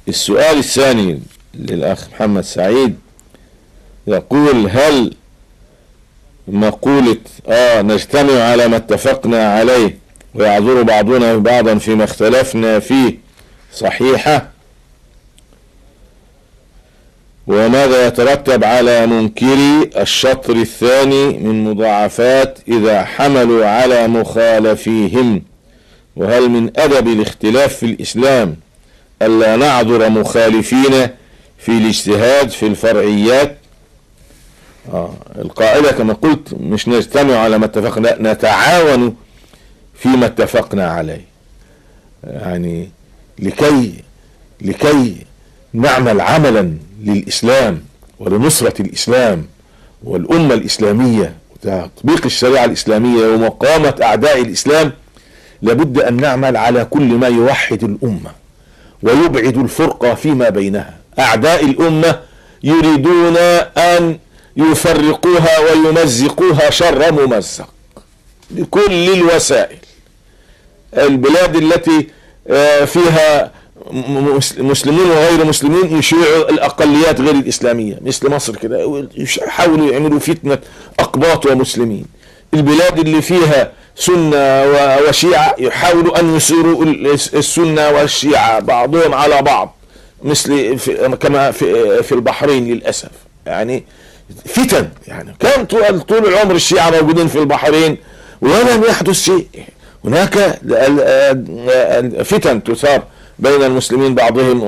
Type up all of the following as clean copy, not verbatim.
السؤال الثاني للأخ محمد سعيد يقول: هل مقولة نجتمع على ما اتفقنا عليه ويعذر بعضنا بعضا فيما اختلفنا فيه صحيحة؟ وماذا يترتب على منكري الشطر الثاني من مضاعفات إذا حملوا على مخالفيهم؟ وهل من أدب الاختلاف في الإسلام ألا نعذر مخالفين في الاجتهاد في الفرعيات؟ القاعدة كما قلت مش نجتمع على ما اتفقنا، نتعاون فيما اتفقنا عليه، يعني لكي نعمل عملا للإسلام ولنصرة الإسلام والأمة الإسلامية وتطبيق الشريعة الإسلامية ومقاومة أعداء الإسلام. لابد أن نعمل على كل ما يوحد الأمة ويبعد الفرقة فيما بينها. أعداء الأمة يريدون أن يفرقوها ويمزقوها شر ممزق بكل الوسائل. البلاد التي فيها مسلمون وغير مسلمين يشيعوا الأقليات غير الإسلامية، مثل مصر كده يحاولوا يعملوا فتنة أقباط ومسلمين. البلاد اللي فيها سنة وشيعة يحاولوا أن يصيروا السنة والشيعة بعضهم على بعض، مثل كما في البحرين للأسف. يعني فتن، يعني كان طول العمر الشيعة موجودين في البحرين ولم يحدث شيء. هناك فتن تثار بين المسلمين بعضهم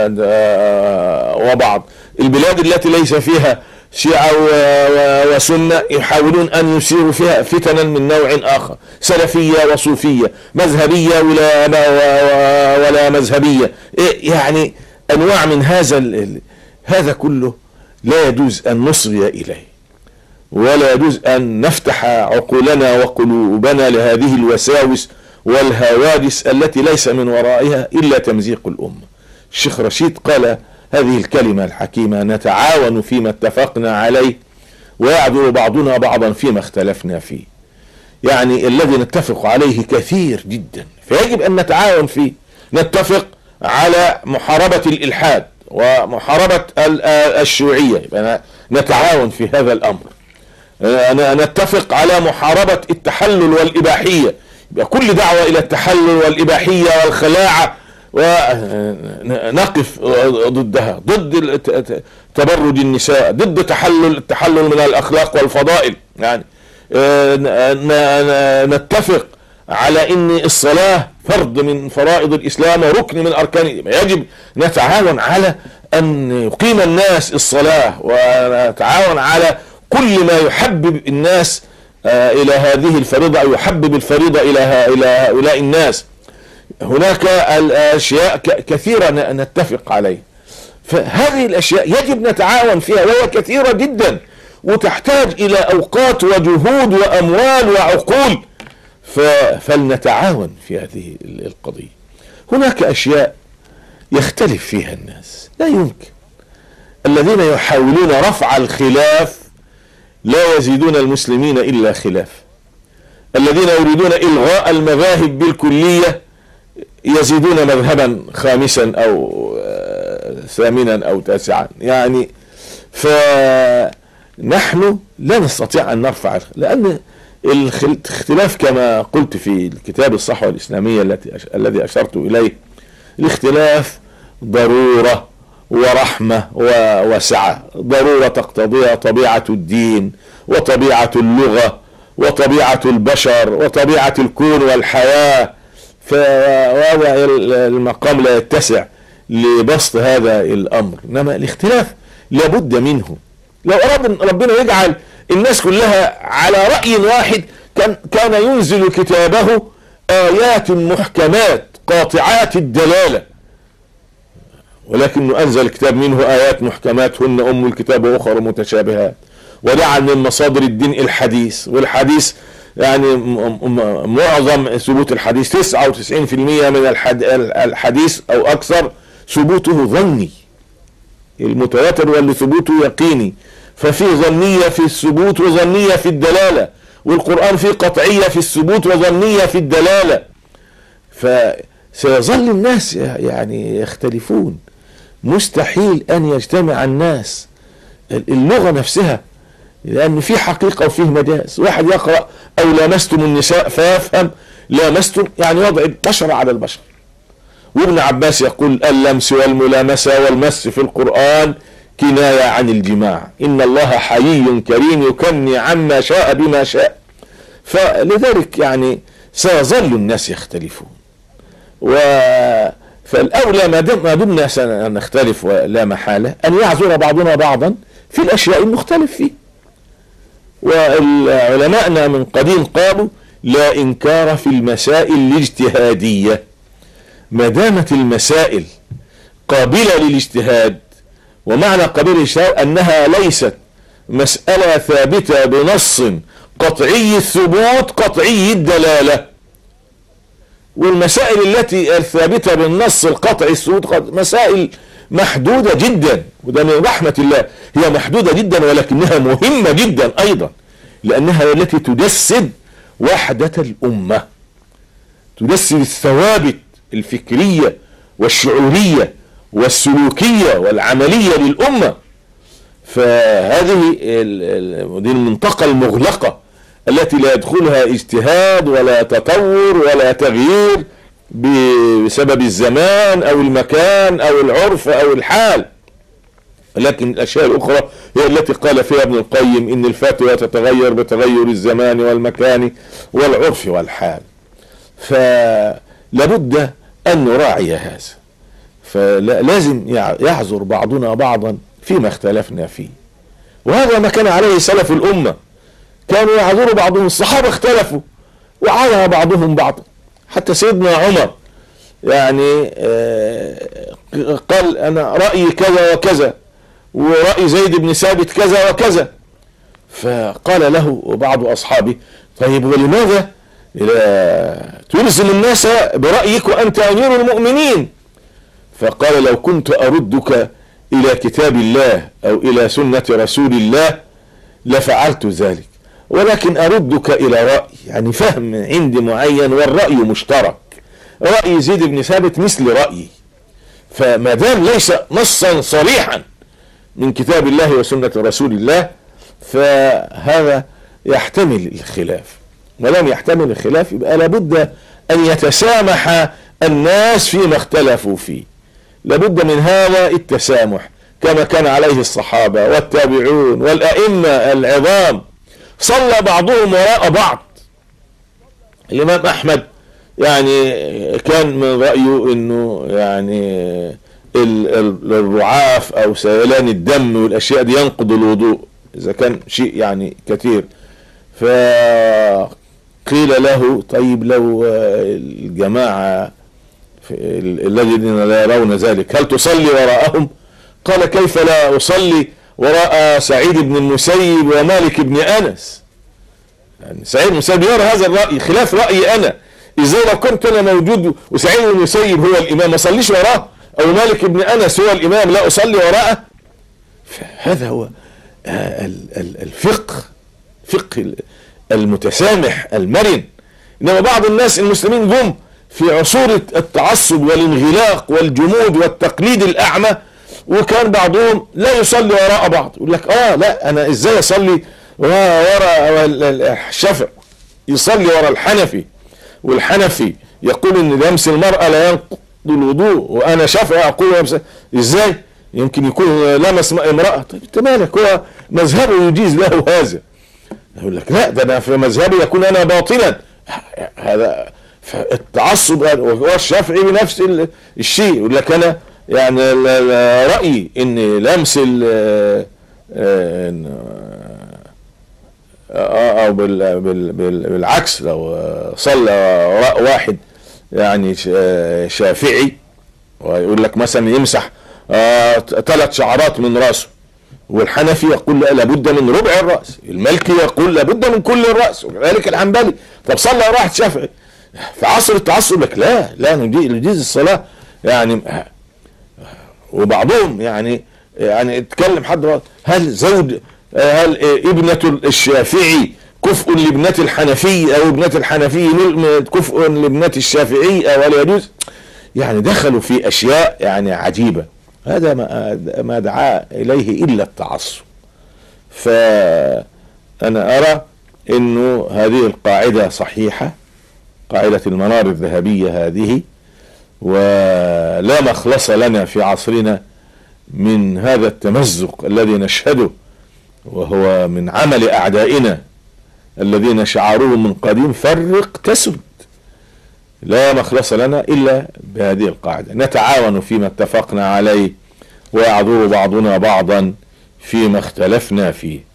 وبعض. البلاد التي ليس فيها شيعة وسنة يحاولون أن يثيروا فيها فتنا من نوع آخر، سلفية وصوفية، مذهبية ولا مذهبية، يعني أنواع من هذا كله لا يجوز أن نصغي إليه، ولا يجوز أن نفتح عقولنا وقلوبنا لهذه الوساوس والهواجس التي ليس من ورائها إلا تمزيق الأمة. الشيخ رشيد قال هذه الكلمة الحكيمة: نتعاون فيما اتفقنا عليه ويعذر بعضنا بعضا فيما اختلفنا فيه. يعني الذي نتفق عليه كثير جدا فيجب أن نتعاون فيه. نتفق على محاربة الإلحاد ومحاربة الشيوعية، يبقى نتعاون في هذا الأمر. نتفق على محاربة التحلل والإباحية، يبقى كل دعوة إلى التحلل والإباحية والخلاعة ونقف ضدها، ضد تبرج النساء، ضد التحلل من الأخلاق والفضائل. يعني نتفق على ان الصلاة فرض من فرائض الإسلام وركن من أركان. يجب نتعاون على أن يقيم الناس الصلاة، ونتعاون على كل ما يحبب الناس إلى هذه الفريضة أو يحبب الفريضة إلى هؤلاء الناس. هناك الأشياء كثيرة نتفق عليه، فهذه الأشياء يجب نتعاون فيها، وهي كثيرة جدا وتحتاج إلى أوقات وجهود وأموال وعقول، فلنتعاون في هذه القضية. هناك أشياء يختلف فيها الناس، لا يمكن. الذين يحاولون رفع الخلاف لا يزيدون المسلمين إلا خلاف. الذين يريدون إلغاء المذاهب بالكلية يزيدون مذهبا خامسا أو ثامنا أو تاسعا. يعني فنحن لا نستطيع أن نرفع، لأن الاختلاف كما قلت في الكتاب الصحوة الإسلامية الذي أشرت إليه، الاختلاف ضرورة ورحمة ووسعة. ضرورة تقتضيها طبيعة الدين وطبيعة اللغة وطبيعة البشر وطبيعة الكون والحياة، فهذا المقام لا يتسع لبسط هذا الأمر. إنما الاختلاف لابد منه. لو أراد ربنا يجعل الناس كلها على رأي واحد كان ينزل كتابه آيات محكمات قاطعات الدلالة، ولكنه أنزل الكتاب منه آيات محكمات هن أم الكتاب وأخر متشابهات، وجعل من مصادر الدين الحديث. والحديث يعني معظم ثبوت الحديث 99% من الحديث أو أكثر ثبوته ظني، المتواتر واللي ثبوته يقيني. ففي ظنية في الثبوت وظنية في الدلالة، والقرآن فيه قطعية في الثبوت وظنية في الدلالة. فسيظل الناس يعني يختلفون، مستحيل أن يجتمع الناس. اللغة نفسها، لأن في حقيقة وفيه مجاز. واحد يقرأ أو لامستم النساء فيفهم لامستم يعني وضع البشر على البشر. وابن عباس يقول اللمس والملامسة والمس في القرآن كناية عن الجماع، إن الله حيي كريم يكني عما شاء بما شاء. فلذلك يعني سيظل الناس يختلفون، فالأولى ما دمنا سنختلف ولا محالة أن يعذر بعضنا بعضا في الأشياء المختلف فيه. والعلماءنا من قديم قالوا لا إنكار في المسائل الاجتهادية، ما دامت المسائل قابلة للاجتهاد. ومعنى قابلة للاجتهاد أنها ليست مسألة ثابتة بنص قطعي الثبوت قطعي الدلالة. والمسائل التي الثابتة بالنص القطعي الثبوت مسائل محدودة جدا، وده من رحمة الله، هي محدودة جدا ولكنها مهمة جدا أيضا، لأنها التي تجسد وحدة الأمة، تجسد الثوابت الفكرية والشعورية والسلوكية والعملية للأمة. فهذه دي المنطقة المغلقة التي لا يدخلها اجتهاد ولا تطور ولا تغيير بسبب الزمان أو المكان أو العرف أو الحال. لكن الأشياء الأخرى هي التي قال فيها ابن القيم إن الفتوى تتغير بتغير الزمان والمكان والعرف والحال. فلابد أن نراعي هذا، فلازم يعذر بعضنا بعضا فيما اختلفنا فيه. وهذا ما كان عليه سلف الأمة، كانوا يعذروا بعضهم. الصحابة اختلفوا وعذر بعضهم بعضا، حتى سيدنا عمر يعني قال أنا رأيي كذا وكذا، ورأي زيد بن ثابت كذا وكذا. فقال له بعض أصحابه طيب ولماذا تلزم الناس برأيك وأنت أمير المؤمنين؟ فقال لو كنت أردك إلى كتاب الله أو إلى سنة رسول الله لفعلت ذلك، ولكن أردك إلى رأي، يعني فهم عندي معين والرأي مشترك. رأي زيد بن ثابت مثل رأيي، فما دام ليس نصا صريحا من كتاب الله وسنة رسول الله فهذا يحتمل الخلاف. ولم يحتمل الخلاف يبقى لابد أن يتسامح الناس فيما اختلفوا فيه. لابد من هذا التسامح كما كان عليه الصحابة والتابعون والأئمة العظام. صلى بعضهم وراء بعض. الإمام أحمد يعني كان من رأيه إنه يعني الرعاف أو سيلان الدم والأشياء دي ينقض الوضوء إذا كان شيء يعني كثير. فقيل له طيب لو الجماعة الذين لا يرون ذلك هل تصلي وراءهم؟ قال كيف لا أصلي وراء سعيد بن المسيب ومالك بن أنس؟ يعني سعيد بن المسيب يرى هذا الرأي خلاف رأيي أنا، إزاي لو كنت أنا موجود وسعيد بن المسيب هو الإمام ما أصليش وراه، أو مالك بن أنس هو الإمام لا أصلي وراءه؟ فهذا هو الفقه المتسامح المرن. إنما بعض الناس المسلمين جم في عصور التعصب والانغلاق والجمود والتقليد الأعمى، وكان بعضهم لا يصلي وراء بعض. يقول لك لا أنا إزاي أصلي وراء الشافعي يصلي وراء الحنفي، والحنفي يقول إن لمس المرأة لا ينقض الوضوء، وأنا شافعي أقول إزاي يمكن يكون لمس امرأة؟ طيب انت مالك، هو مذهبه يجيز له هذا. يقول لك لا ده أنا في مذهبي يكون أنا باطلا. هذا التعصب. والشافعي بنفس الشيء يقول لك أنا يعني رأيي إن لمس أو بالعكس لو صلى وراء واحد يعني شافعي ويقول لك مثلا يمسح 3 شعرات من رأسه، والحنفي يقول لابد من ربع الرأس، المالكي يقول لابد من كل الرأس، وكذلك الحنبلي. طب صلى واحد شافعي في عصر التعصب لك لا نجيز الصلاة يعني. وبعضهم يعني اتكلم حد هل ابنة الشافعي كفء لابنة الحنفي او ابنة الحنفي كفء لابنة الشافعي او لا يجوز؟ يعني دخلوا في اشياء يعني عجيبة. هذا ما دعا إليه إلا التعصب. فأنا أرى أنه هذه القاعدة صحيحة، قاعدة المنار الذهبية هذه، ولا مخلص لنا في عصرنا من هذا التمزق الذي نشهده، وهو من عمل أعدائنا الذين شعروهم من قديم فرق تسد. لا مخلص لنا إلا بهذه القاعدة، نتعاون فيما اتفقنا عليه ويعذر بعضنا بعضا فيما اختلفنا فيه.